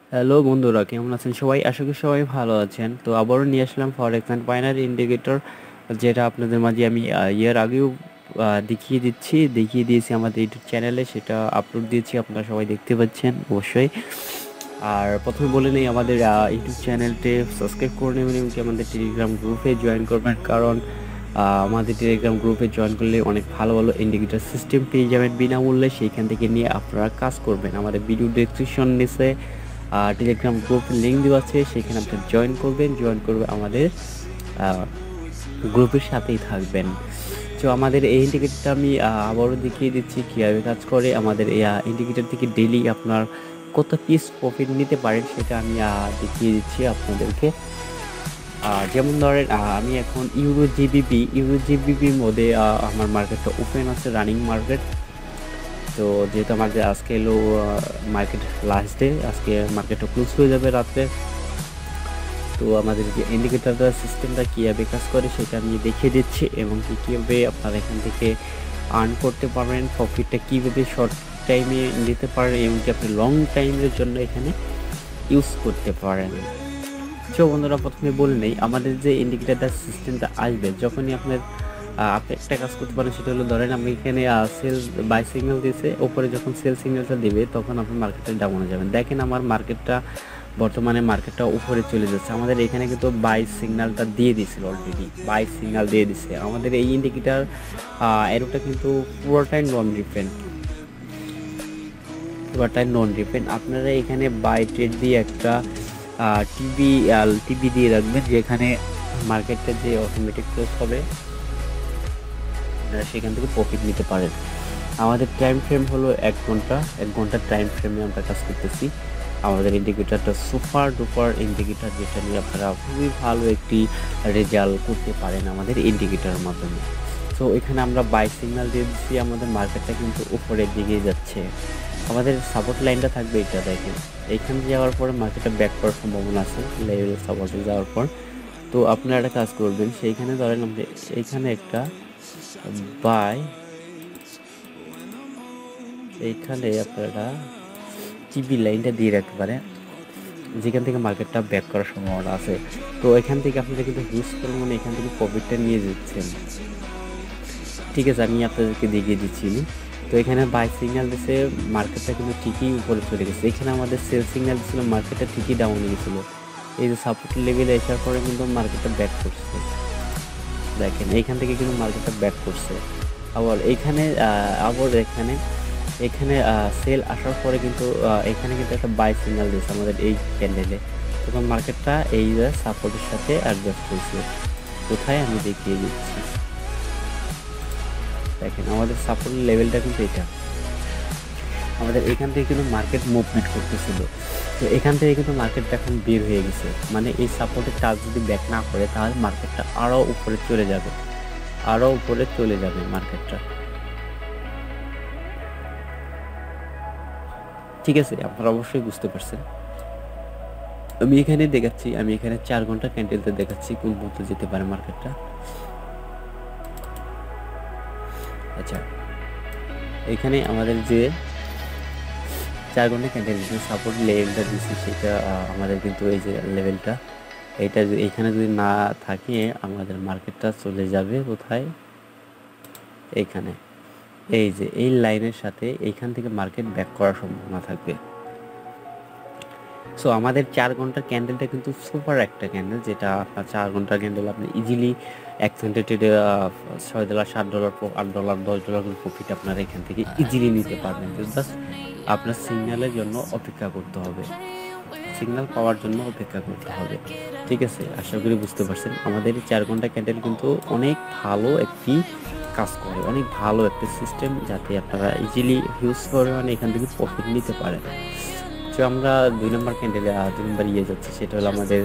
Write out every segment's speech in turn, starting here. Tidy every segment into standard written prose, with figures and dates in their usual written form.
Hello বন্ধুরা, কেমন আছেন সবাই? আশা করি সবাই ভালো আছেন। তো আবারও নিয়ে আসলাম ফরেক্স অ্যান্ড বাইনারি ইন্ডিকেটর, যেটা আপনাদের মাঝে আমি এর আগেও দেখিয়ে দিয়েছি আমাদের ইউটিউব চ্যানেলে, সেটা আপলোড দিয়েছি, আপনারা সবাই দেখতে পাচ্ছেন অবশ্যই। আর প্রথমে বলে নেই, আমাদের ইউটিউব চ্যানেলটি সাবস্ক্রাইব করে নেবেন এবং কি আমাদের টেলিগ্রাম গ্রুপে জয়েন করবেন, কারণ আমাদের টেলিগ্রাম গ্রুপে জয়েন করলে অনেক ভালো ভালো ইন্ডিকেটর সিস্টেম পেয়ে যাবেন বিনামূল্যে। সেইখান থেকে নিয়ে আপনারা কাজ করবেন। আমাদের ভিডিও ডেসক্রিপশন নিচে টেলিগ্রাম গ্রুপের লিঙ্ক দেওয়া আছে, সেখানে আপনি জয়েন করবে আমাদের গ্রুপের সাথেই থাকবেন। তো আমাদের এই ইন্ডিকেটরটা আমি আবারও দেখিয়ে দিচ্ছি কীভাবে কাজ করে। আমাদের এই ইন্ডিকেটর থেকে ডেইলি আপনার কত পিস প্রফিট নিতে পারেন সেটা আমি দেখিয়ে দিচ্ছি আপনাদেরকে। যেমন ধরেন, আমি এখন ইউরো জিবিপির মধ্যে আমার মার্কেটটা ওপেন আছে, রানিং মার্কেট। তো যেহেতু আমাদের আজকে এলো মার্কেট লাস্ট ডে, আজকে মার্কেটটা ক্লোজ হয়ে যাবে রাত্রে। তো আমাদের যে ইন্ডিকেটরটা সিস্টেমটা কীভাবে কাজ করে সেটা আমি দেখিয়ে দিচ্ছি, এবং কীভাবে আপনারা এখান থেকে আর্ন করতে পারবেন, প্রফিটটা কীভাবে শর্ট টাইমে নিতে পারেন, এবং কি আপনি লং টাইমের জন্য এখানে ইউজ করতে পারেন। সো বন্ধুরা, প্রথমে বলে নেই, আমাদের যে ইন্ডিকেটর সিস্টেমটা আসবে, যখনই আপনি একটা কাজ করতে পারেন, সেটা হলো ধরেন আমি এখানে সেল বাই সিগন্যাল দিয়েছে, ওপরে যখন সেল সিগন্যালটা দিবে তখন আপনি মার্কেটে ডাউনে যাবেন। দেখেন আমার বর্তমানে মার্কেটটা উপরে চলে যাচ্ছে। আমাদের এখানে কিন্তু বাই সিগন্যালটা দিয়ে দিয়েছিল, অলরেডি বাই সিগন্যাল দিয়ে দিছে। আমাদের এই ইন্ডিকেটর এরোটা কিন্তু পুরোটাই নন ডিপেন্ড। আপনারা এখানে বাই ট্রেড দিয়ে একটা টিভি দিয়ে রাখবেন, যেখানে মার্কেটটা যে অটোমেটিক ক্লোজ হবে আপনারা সেখান থেকে প্রফিট নিতে পারেন। আমাদের টাইম ফ্রেম হলো 1 ঘন্টা টাইম ফ্রেমে আমরা কাজ করতেছি। আমাদের ইন্ডিকেটরটা সুপার ডুপার ইন্ডিকেটর, যেটা নিয়ে আপনারা খুবই ভালো একটি রেজাল্ট করতে পারেন আমাদের ইন্ডিকেটরের মাধ্যমে। তো এখানে আমরা বাই সিগন্যাল দিয়ে দিচ্ছি, আমাদের মার্কেটটা কিন্তু উপরের দিকে যাচ্ছে। আমাদের সাপোর্ট লাইনটা থাকবে, এটা দেখেন এইখানে যাওয়ার পরে মার্কেটটা ব্যাক করার সম্ভাবনা আছে লেভেল সাপোর্টে যাওয়ার পর। তো আপনারা একটা কাজ করবেন, সেইখানে ধরেন আমরা এইখানে একটা বাই, এইখানে আপনারা টিভি লাইনটা দিয়ে রাখতে পারেন, যেখান থেকে মার্কেটটা ব্যাক করার সম্ভাবনা আছে। তো এখান থেকে আপনারা কিন্তু হিউজ পরিমাণে এখান থেকে প্রফিটটা নিয়ে যাচ্ছেন। ঠিক আছে, আমি আপনাদেরকে দেখিয়ে দিচ্ছি। তো এখানে বাই সিগন্যাল দিচ্ছে, মার্কেটটা কিন্তু ঠিকই উপরে চলে গেছে। এখানে আমাদের সেল সিগন্যাল ছিল, মার্কেটটা ঠিকই ডাউনে গেছিলো। এই যে সাপোর্ট লেভেলে আসার পরে কিন্তু মার্কেটটা ব্যাক করছে, দেখেন এইখান থেকে কিন্তু মার্কেটটা ব্যাক করছে। আবার এখানে সেল আসার পরে কিন্তু এখানে কিন্তু একটা বাই সিগন্যাল দিয়েছে আমাদের এই ক্যান্ডেলে, তখন মার্কেটটা এই সাপোর্টের সাথে অ্যাডজাস্ট হয়েছে। কোথায় আমি দেখিয়ে দিচ্ছি, দেখেন আমাদের সাপোর্ট লেভেলটা কিন্তু এটা। আমাদের এখান থেকে কিন্তু মার্কেট মুভমেন্ট করতেছিল, তো এখান থেকে কিন্তু মার্কেটটা এখন বের হয়ে গেছে। মানে এই সাপোর্টের টাচ যদি ব্যাক না করে, তাহলে মার্কেটটা আরও উপরে চলে যাবে মার্কেটটা। ঠিক আছে, আপনারা অবশ্যই বুঝতে পারছেন। আমি এখানে 4 ঘন্টা ক্যান্ডেলতে দেখাচ্ছি কোন পর্যন্ত যেতে পারে মার্কেটটা। আচ্ছা, এখানে আমাদের যে 4 ঘন্টা ক্যান্ডেল যে সাপোর্ট লেভেলটা দিচ্ছি, সেটা আমাদের কিন্তু এই যে লেভেলটা, এইখানে যদি না থাকে, আমাদের মার্কেটটা চলে যাবে কোথায়, এইখানে এই যে এই লাইনের সাথে এইখান থেকে মার্কেট ব্যাক করার সম্ভাবনা থাকবে। সো আমাদের 4 ঘন্টার ক্যান্ডেলটা কিন্তু সুপার একটা ক্যান্ডেল, যেটা আপনার 4 ঘন্টার ক্যান্ডেল আপনি ইজিলি $1 $6 $7 $8 $10 প্রফিট আপনারা এখান থেকে ইজিলি নিতে পারবেন। জাস্ট আপনার সিগন্যালের জন্য অপেক্ষা করতে হবে, সিগন্যাল পাওয়ার জন্য অপেক্ষা করতে হবে। ঠিক আছে, আশা করি বুঝতে পারছেন। আমাদের এই 4 ঘন্টা ক্যান্ডেল কিন্তু অনেক ভালো একটি কাজ করে, অনেক ভালো একটা সিস্টেম, যাতে আপনারা ইজিলি হিউজ পরিমাণে এখান থেকে প্রফিট নিতে পারেন। তো আমরা 2 নম্বর ক্যান্ডেলে 2 নম্বর যাচ্ছে, সেটা হলো আমাদের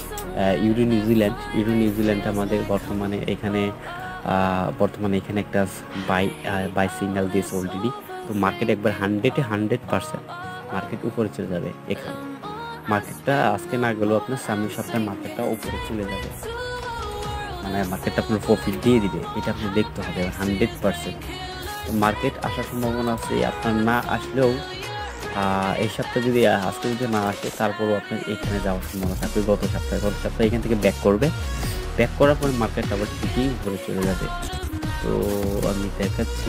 ইউরো নিউজিল্যান্ড আমাদের বর্তমানে এখানে একটা বাই সিগন্যাল দিয়েছে অলরেডি। তো মার্কেট একবার 100% মার্কেট উপরে চলে যাবে। এখানে মার্কেটটা আজকে না গেলেও আপনার সামনের সপ্তাহে মার্কেটটা উপরে চলে যাবে, মানে মার্কেটটা আপনার প্রফিট দিয়ে দিবে, এটা আপনি দেখতে হবে 100%। তো মার্কেট আসার সম্ভাবনা আছে, আপনার না আসলেও এই সপ্তাহে যদি আজকে যদি না আসে তারপরও আপনার এখানে যাওয়ার সম্ভাবনা থাকবে। গত সপ্তাহে এখান থেকে ব্যাক করবে, ব্যাক করার পরে মার্কেট আবার ঠিকই উপরে চলে যাবে। তো আমি দেখাচ্ছি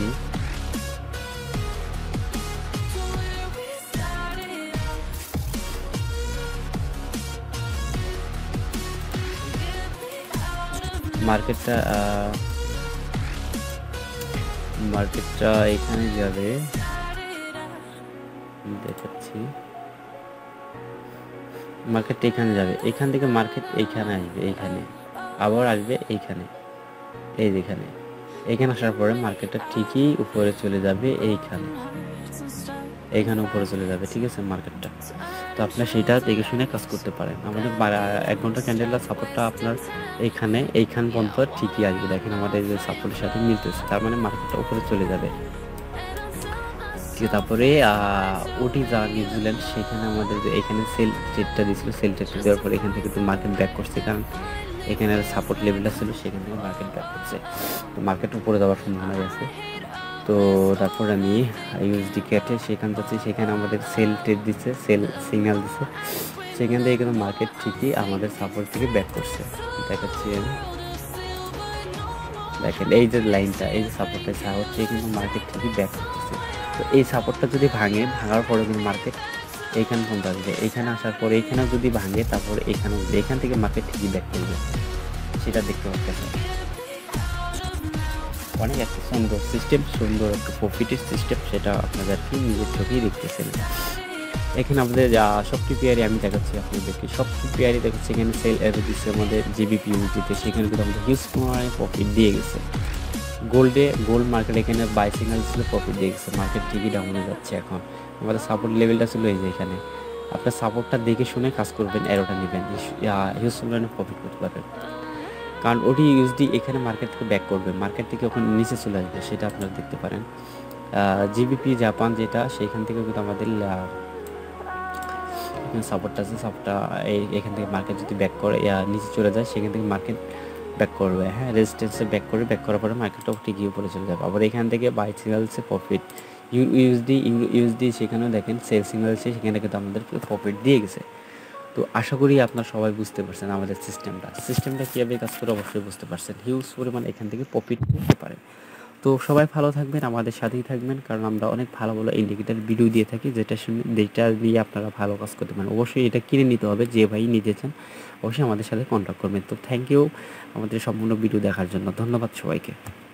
মার্কেটটা মার্কেটটা এখানে যাবে, দেখাচ্ছি মার্কেটটা এখানে যাবে, এখান থেকে মার্কেট এইখানে আসবে, এইখানে আবার আসবে, এইখানে এই যেখানে এইখানে আসার পরে মার্কেটটা ঠিকই উপরে চলে যাবে, এইখানে উপরে চলে যাবে, ঠিক আছে মার্কেটটা। তো আপনার সেটা দেখে শুনে কাজ করতে পারেন। আমাদের 1 ঘন্টা ক্যান্ডেলের সাপোর্টটা আপনার এইখান পর্যন্ত ঠিকই আসবে। দেখেন আমাদের যে সাপোর্টের সাথে মিলতেছে, তার মানে মার্কেটটা উপরে চলে যাবে। তারপরে ওটি যা নিউজিল্যান্ড, সেখানে আমাদের যে এখানে সেল ট্রেডটা দিয়েছিল, সেল ট্রেডটা দেওয়ার পরে এখান থেকে তো মার্কেট ব্যাক করছে, কারণ এখানে সাপোর্ট লেভেলটা ছিল, সেখান থেকে মার্কেট ব্যাক করছে, তো মার্কেট উপরে যাওয়ার সম্ভাবনা আছে। তো তারপর আমি ইউএসডি ক্যাটে সেখান যাচ্ছি, সেখানে আমাদের সেল ট্রেড দিচ্ছে, সেল সিগন্যাল দিচ্ছে, সেখান থেকে কিন্তু মার্কেট ঠিকই আমাদের সাপোর্ট থেকে ব্যাক করছে। দেখাচ্ছি আমি, দেখেন এই যে লাইনটা, এই যে সাপোর্টটা হচ্ছে, কিন্তু মার্কেট ঠিকই ব্যাক করতেছে। তো এই সাপোর্টটা যদি ভাঙার পরে কিন্তু মার্কেট এইখানে পর্যন্ত আসবে, এইখানে আসার পরে এইখানেও যদি ভাঙে, তারপরে এইখানেও এখান থেকে মার্কেট ঠিকই ব্যাক করবে, সেটা দেখতে পাচ্ছেন। অনেক একটা সুন্দর সিস্টেম, সুন্দর একটা প্রফিটের সিস্টেম, সেটা আপনাদেরকে নিজের চোখেই দেখতেছেন। এখানে আমাদের সবচেয়ে পেয়ারি আমি দেখাচ্ছি আপনাদেরকে, সবচেয়ে পেয়ারি দেখাচ্ছি এখানে সেল এর দিচ্ছে আমাদের জিবিপি ইউনিটিতে, সেখানে কিন্তু আমাদের হিউজ পরিমাণে প্রফিট দিয়ে গেছে। গোল্ড মার্কেট এখানে বাই সিগন্যাল ছিল, প্রফিট দিয়ে গেছে, মার্কেট ঠিকই ডাউনে যাচ্ছে। এখন আমাদের সাপোর্ট লেভেলটা ছিল এই যে এখানে, আপনার সাপোর্টটা দেখে শুনে কাজ করবেন, এরোটা নেবেন, হিউজ পরিমাণে প্রফিট করতে পারবেন। কারণ ওটি ইউএসডি এখানে মার্কেট থেকে ব্যাক করবে, মার্কেট থেকে ওখানে নিচে চলে আসবে, সেটা আপনারা দেখতে পারেন। জিবিপি জাপান যেটা, সেইখান থেকে কিন্তু আমাদের সাপোর্টটা আছে, সাপোর্টটা এখান থেকে মার্কেট যদি ব্যাক করে নিচে চলে যায়, সেখান থেকে মার্কেট ব্যাক করবে, হ্যাঁ রেজিস্ট্যান্সে ব্যাক করবে, ব্যাক করার পরে মার্কেটটা ঠিকই উপরে চলে যাবে। আবার এখান থেকে বাই সিগন্যালসে প্রফিট, ইউএসডি সেখানেও দেখেন সেল সিগন্যালসে, সেখানে কিন্তু আমাদেরকে প্রফিট দিয়ে গেছে। তো আশা করি আপনারা সবাই বুঝতে পারছেন আমাদের সিস্টেমটা কীভাবে কাজ করে, অবশ্যই বুঝতে পারছেন। হিউজ পরিমাণ এখান থেকে প্রফিট করতে পারেন। তো সবাই ভালো থাকবেন, আমাদের সাথেই থাকবেন, কারণ আমরা অনেক ভালো ভালো ইন্ডিকেটার ভিডিও দিয়ে থাকি, যেটা দিয়ে আপনারা ভালো কাজ করতে পারেন। অবশ্যই এটা কিনে নিতে হবে, যে ভাই নিতে চান অবশ্যই আমাদের সাথে কন্ট্যাক্ট করবেন। তো থ্যাংক ইউ আমাদের সম্পূর্ণ ভিডিও দেখার জন্য, ধন্যবাদ সবাইকে।